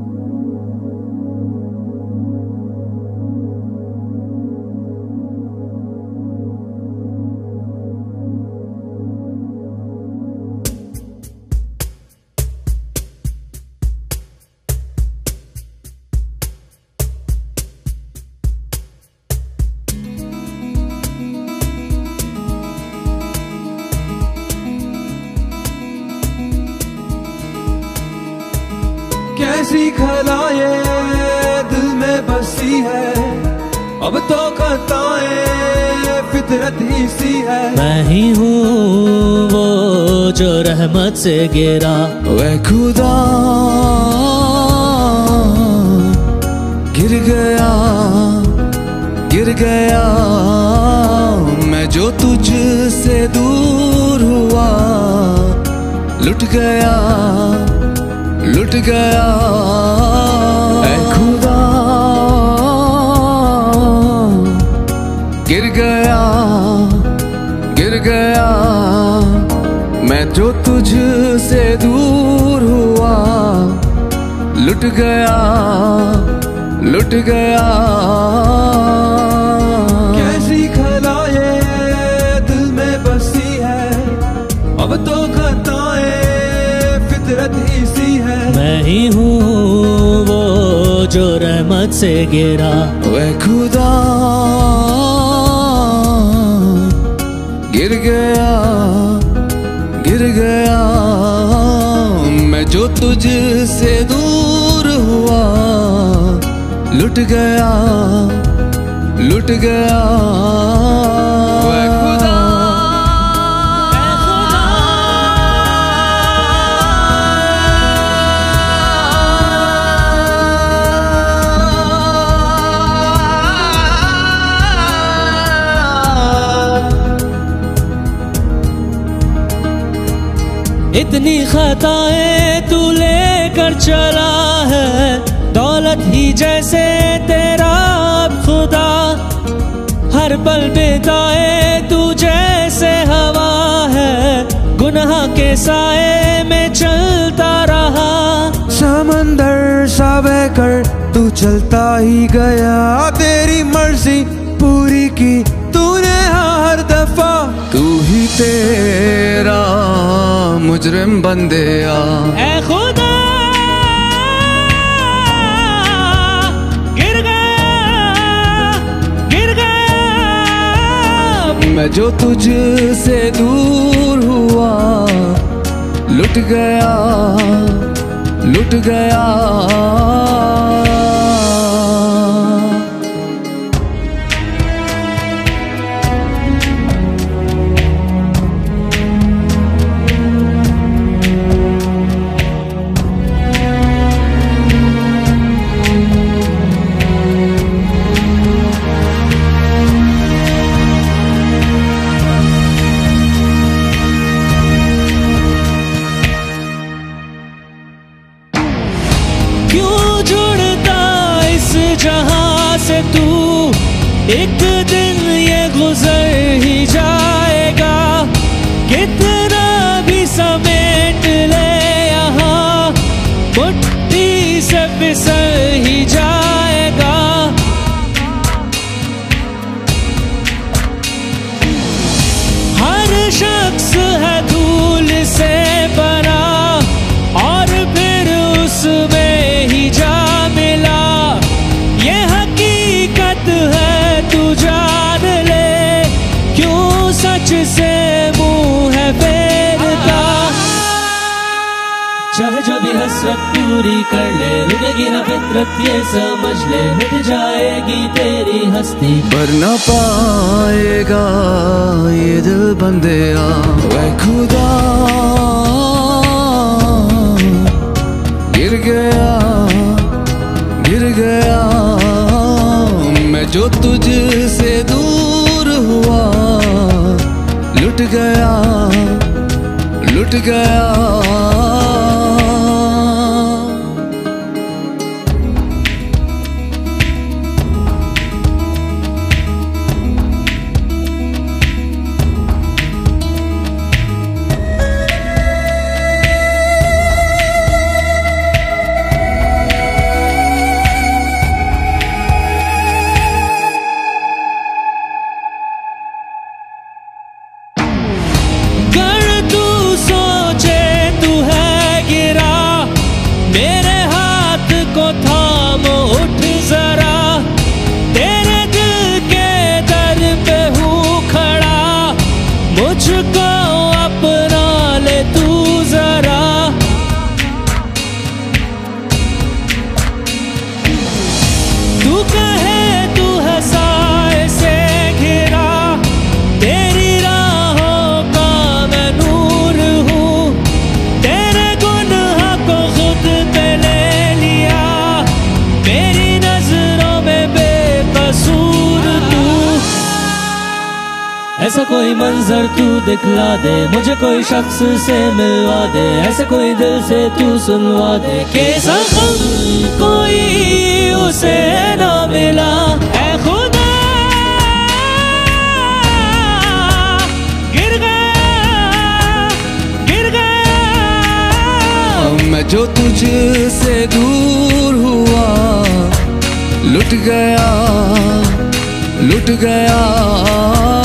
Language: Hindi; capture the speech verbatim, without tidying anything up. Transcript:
कैसी खलाए दिल में बसी है, अब तो खताएं फितरत ही सी है। मैं ही हूँ वो जो रहमत से गिरा, वह खुदा गिर गया गिर गया। मैं जो तुझ से दूर हुआ, लुट गया लुट गया। ऐ खुदा गिर गया गिर गया। मैं जो तुझ से दूर हुआ, लुट गया लुट गया। कैसी खलाए दिल में बसी है, अब तो खताएं फितरत ही सी है। मैं ही हूँ वो जो रहमत से गिरा, वह खुदा गिर गया गिर गया। मैं जो तुझ से दूर हुआ, लुट गया लुट गया। वह खुदा इतनी खताएं तू लेकर चला है, दौलत ही जैसे तेरा अब खुदा। हर पल बिताए तू जैसे हवा है, गुनाह के साए में चलता रहा। समंदर सा बहकर तू चलता ही गया, तेरी मर्जी पूरी की तूने हर दफा। तू ही तेरा मुजरिम बंदे आ, ऐ खुदा गिर गया गिर गया। मैं जो तुझ से दूर हुआ, लुट गया लुट गया। क्यों जुड़ता इस जहां से तू, एक दिन ये गुजर ही जाएगा। कितना भी समेट ले यहाँ, मुट्ठी से फिसल ही जाएगा। हर शख्स है धूल से बना, और फिर उसमें ही जा मिला। ये हकीकत है तू जान ले, क्यों सच से मुंह है फेरता। चाहे जो भी हसरत पूरी कर ले, रुकेगी ना फितरत ये समझ ले। मिट जाएगी तेरी हस्ती, पर न पाएगा ये दिल बंदे आ। वह खुदा गिर गया गिर गया। मैं जो तुझ से दूर हुआ, लुट गया लुट गया। ऐसा कोई मंजर तू दिखला दे, मुझे कोई शख्स से मिलवा दे, ऐसे कोई दिल से तू सुनवा दे कि जख्म कोई उसे ना मिला। ऐ खुदा गिर गया गिर गया मैं जो तुझसे दूर हुआ, लुट गया लुट गया